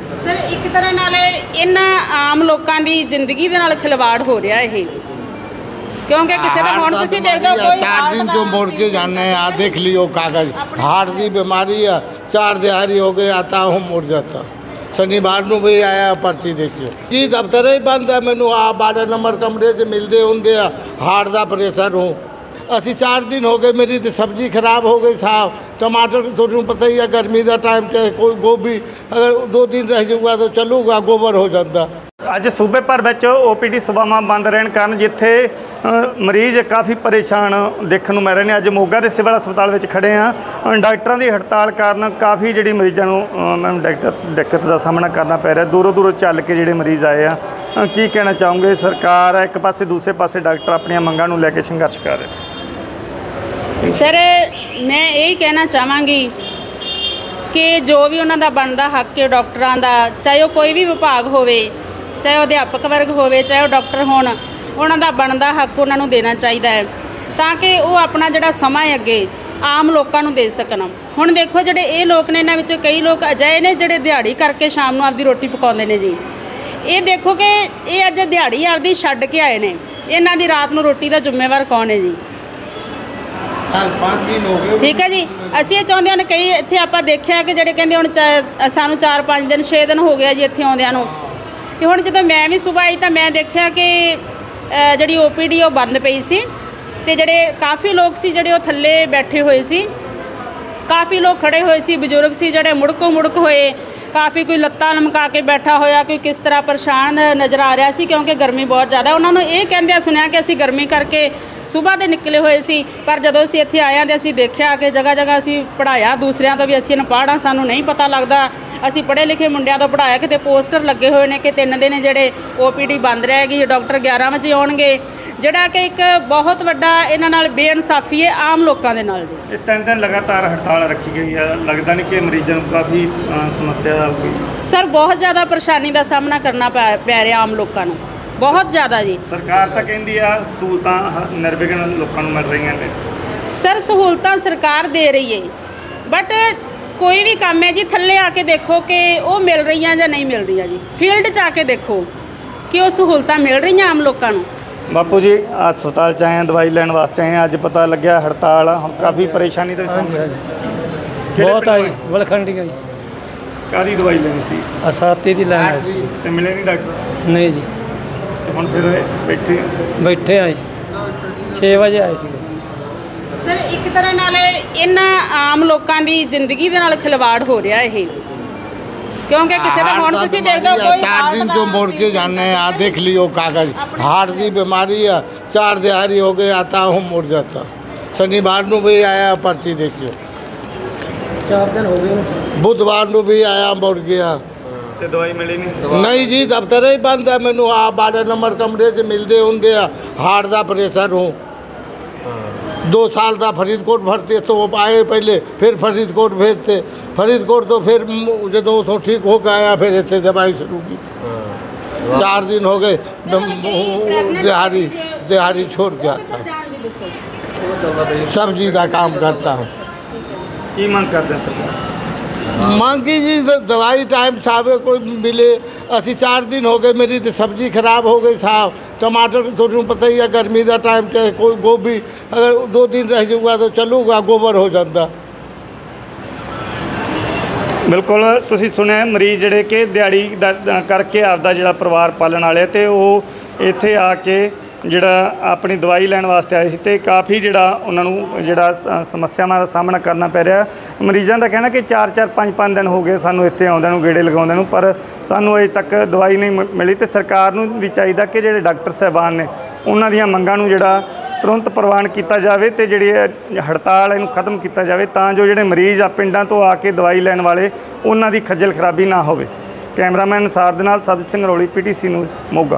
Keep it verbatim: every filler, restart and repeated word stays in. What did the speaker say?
Sir एक तरह नाल इन्हां आम लोगों की जिंदगी दे नाल खिलवाड़ हो रहा है क्योंकि किसी का हुण तुसीं देखदे हो कोई चार दिन जो मुड़ के जाने आ देख लियो कागज हार्ट की बीमारी है चार दिहाड़ी हो गए आता हूँ मुड़ जाता शनिवार को भी आया पर्ची देखियो जी दफ्तर ही बंद है मैनू आ बारह नंबर कमरे च मिलते होंगे हार्ट का प्रेशर हूँ असी चार दिन हो गए मेरी तो सब्जी खराब हो गई साहब टमाटर थोड़ा पता ही है गर्मी का टाइम चाहे कोई गोभी अगर दो दिन रह जाऊगा तो चलूगा गोबर हो जाता। ਅੱਜ सूबे भर में ओ पी डी सेवावां बंद रहने कारण जिथे मरीज़ काफ़ी परेशान देखने को मिल रहे हैं। अज मोगा के सिविल हस्पताल में खड़े हाँ डॉक्टरों की हड़ताल कारण काफ़ी जी मरीजों को दिक्कत का सामना करना पै रहा। दूरों दूरों चल के जोड़े मरीज़ आए हैं की कहना चाहूँगे सरकार है एक पासे दूसरे पासे डॉक्टर अपन मंगां नूं लैके संघर्ष कर रहे। सर मैं यही कहना चाहांगी कि जो भी उन्हों का बनता हक है डॉक्टरों का चाहे वो कोई भी विभाग होवे चाहे अध्यापक वर्ग होवे चाहे वो डॉक्टर होण उन्हों बनता हक उन्होंने देना चाहिए है ताकि वो अपना जोड़ा समा है अगे आम लोगों को दे सकन। हुण देखो जोड़े ये लोग ने इन्होंने कई लोग अजिहे ने जोड़े दिहाड़ी करके शाम को आपकी रोटी पकाते हैं जी। ये देखो कि ये अज दिहाड़ी आपकी छड्ड के आए ने इन्हां दी रात को रोटी का जिम्मेवार कौन है जी। ठीक है जी असीं ये चाहुंदे हां कई इत्थे आपां देखिया कि जिहड़े कहंदे हुण सानूं चार पाँच दिन छे दिन हो गया जी इत्थे आउंदिआं नूं ते हुण जदों मैं भी सुबह आई तो मैं देखिया कि जिहड़ी ओ पी डी बंद पई सी ते जिहड़े काफ़ी लोग सी जिहड़े वो थल्ले बैठे हुए सी काफ़ी लोग खड़े हुए सी बजुर्ग सी जिहड़े मुड़को मुड़क होए काफ़ी कोई लत्तां लमका के बैठा होया कोई किस तरह परेशान नज़र आ रहा सी क्योंकि गर्मी बहुत ज़्यादा। उन्होंने ये कहंदे सुनिया कि असीं गर्मी करके सुबह दे निकले हुए सी पर जदों असीं इत्थे आए तो असीं देखिया कि जगह जगह असीं पढ़ाया दूसरिਆਂ तो भी असीं अनपढ़ हाँ सानूं नहीं पता लगता असीं पढ़े लिखे मुंडिਆਂ तो पढ़ाया किते पोस्टर लगे हुए ने कि तीन दिन जिहड़े ओ पी डी बंद रहेगी डॉक्टर ग्यारह बजे आउणगे जिहड़ा कि एक बहुत वड्डा इन्हां नाल बेइनसाफी है आम लोगों के नाल जी। ये तीन दिन लगातार हड़ताल रखी गई है लगता नहीं कि मरीजों को काफ़ी समस्या सर बहुत ज़्यादा परेशानी का सामना करना पै पै रहा आम लोगों को बहुत ज़्यादा जी। सरकार तो कहती है सहूलतां निर्विघन लोगों को मिल रही हैं सर सहूलतां सरकार दे रही है बट कोई भी काम है जी थल्ले आके देखो कि वो मिल रही हैं या नहीं मिल रही जी फील्ड च आके देखो कि वो सहूलतां मिल रही हैं आम लोगों को। बापू जी हस्पताल च आए दवाई लैन वास्ते आए अज पता लग्या हड़ताल काफ़ी परेशानी तो बहुत आई वलखंडी आई कादी दवाई लेनी सी असाती दी लैन आई ते मिले नहीं डॉक्टर नहीं जी हुण फिर बैठे बैठे आए छे बजे आए सी। सर एक तरह नाल इन्हां आम लोगों की जिंदगी दे नाल खिलवाड़ हो रहा है क्योंकि किसी का हुण तुसीं देखदे हो कोई चार दिन जो मुड़ के जाने आ देख लियो कागज हार्ट की बीमारी है चार दिहाड़ी हो गए आता हूँ मुड़ जाता शनिवार को भी आया पर्ची देखियो चार दिन हो गए बुधवार को भी आया मुड़ गया ते दवाई मिली नहीं नहीं जी दफ्तर ही बंद है मैनू आ बारह नंबर कमरे च मिलते होंगे हार्ट का प्रेशर हूँ दो साल का फरीदकोट भरते तो वो आए पहले फिर फरीदकोट भेजते फरीदकोट तो फिर जो तो ठीक होकर आया फिर इतने दवाई शुरू की चार दिन हो गए दिहाड़ी दिहाड़ी छोड़ के आता सब्जी का काम करता हूँ। की मांग करते हैं सरकार मांगी जी दवाई टाइम साहब कोई मिले असी चार दिन हो गए मेरी तो सब्जी खराब हो गई साहब टमाटर थोड़ा पता ही है गर्मी का टाइम चाहे कोई गोभी अगर दो दिन रह जाऊगा तो चलूगा गोबर हो जाता। बिल्कुल तुसीं सुनिया मरीज़ जिहड़े कि दिहाड़ी करके आपदा जिहड़ा परिवार पालन वाले ते वो इत्थे आके जिहड़ा अपनी दवाई लैण वास्ते आए थे काफ़ी जिहड़ा उन्होंने जिहड़ा समस्यावां दा सामना करना पै रहा। मरीज़ों का कहना कि चार चार पाँच पाँच दिन हो गए सानूं इत्थे आउंदे नूं गेड़े लगाउंदे नूं पर सानूं अजे तक दवाई नहीं मिली तो सरकार नूं भी चाहिए कि जिहड़े डॉक्टर साहबान ने उन्हां दीयां मंगां नूं जिहड़ा तुरंत प्रवान किया जाए तो जिहड़ी हड़ताल इहनूं खत्म किया जाए तां जो जिहड़े मरीज़ आ पिंडां तो आके दवाई लैण वाले उन्हां दी खज्जल खराबी ना होवे। कैमरामैन सार दे नाल Satjit Singh Rauli P T C news Moga.